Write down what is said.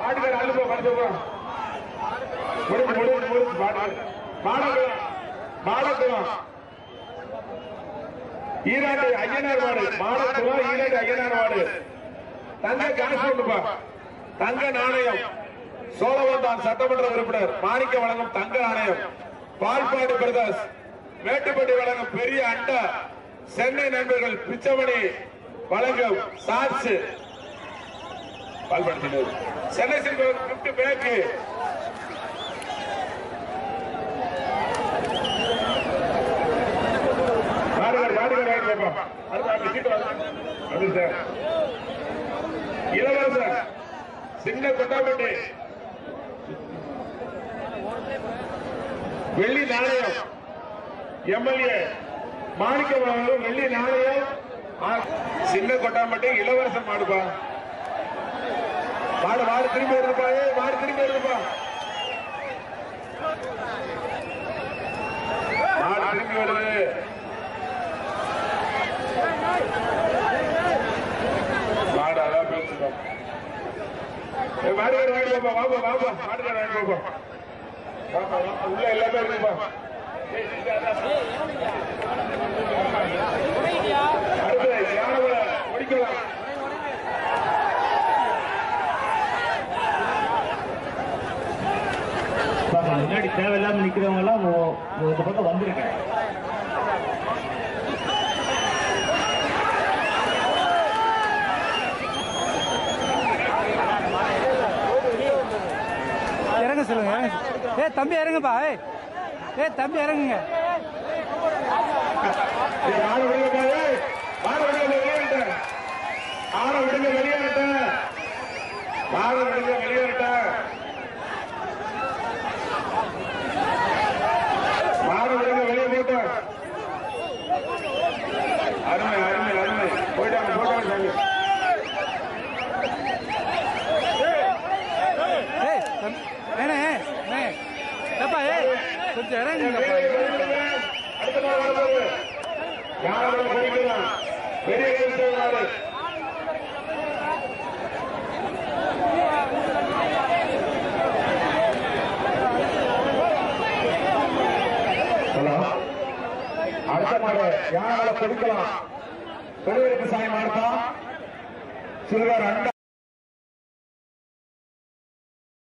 ஆடுகள் அழுப்ப படுத்துவோம். மாடக்குளம் ஈராடு ஐயனார் வார்டு, மாடக்குளம் ஈராடு ஐயனார் வார்டு. தங்க காசு ஒண்ணுப்பா, தங்க நாணயம். சோழவந்தான் சட்டமன்ற உறுப்பினர் மாணிக்க வழங்கும் தங்க நாணயம். பால்பாடி பிரதர்ஸ் மேட்டுப்பட்டி வழங்கும் பெரிய அண்டா. சென்னை நண்பர்கள் பிச்சமணி வழங்கும் சார்ஸ். பால்பாடி சென்னை சில்வர் கிஃப்ட் பேக்கு. இளவரசர் சின்ன கொட்டாம்பட்டி வெள்ளி நாணயம். எம்எல்ஏ மாணிக்கம் வெள்ளி நாணயம். சின்ன கொட்டாம்பட்டி இளவரசர் மாடுப்பா. மாடு திரும்பி வருதுப்பா. மாடு திரும்பி வருதுப்பா. மாடு திரும்பி வருது. மாடு அதான் பேசுறோம். மாடுகார் வாங்கி போப்பா. வாப்பா வாப்பா மாடுகார் வாங்கி போப்பா. உள்ள எல்லாமே இருக்குப்பா. அடுத்து யானை முடிக்கலாம். முன்னாடி தேவையில்லாம நிக்கிறவங்க எல்லாம் இந்த பக்கம் வந்திருக்கேன். இறங்க சொல்லுங்க. தம்பி இறங்குப்பா. தம்பி இறங்குங்க. அருமை அருமை அருமை. போயிட்டாங்க போட்டாங்க. கொஞ்சம் இறங்குங்க. அடுத்த மாடு யானை கொடுக்கலாம். பெருவருக்கு சாயம் மாடுதான் சில்வர் அண்டா.